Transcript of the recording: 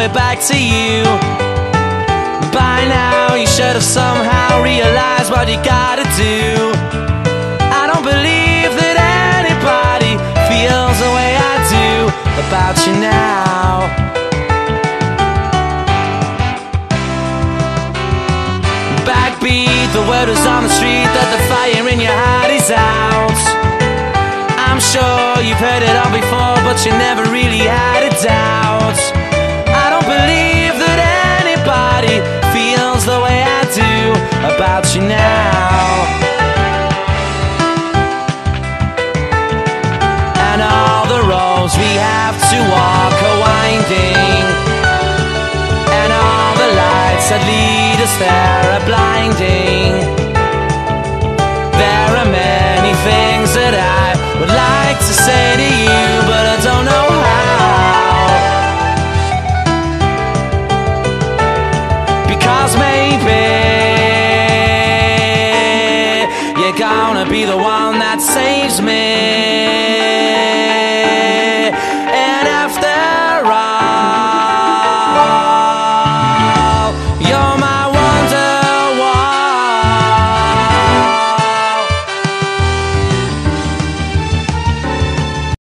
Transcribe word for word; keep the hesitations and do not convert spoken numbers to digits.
it back to you. By now you should have somehow realized what you gotta do. I don't believe that anybody feels the way I do about you now. Backbeat, the word is on the street that the fire in your heart is out. I'm sure you've heard it all before, but you never really had a doubt. I don't believe that anybody feels the way I do about you now. And all the roads we have to walk are winding, and all the lights that lead us there are blinding. There are many things that I would like to say to you, but I don't know how. Because maybe you're gonna be the one that saves me.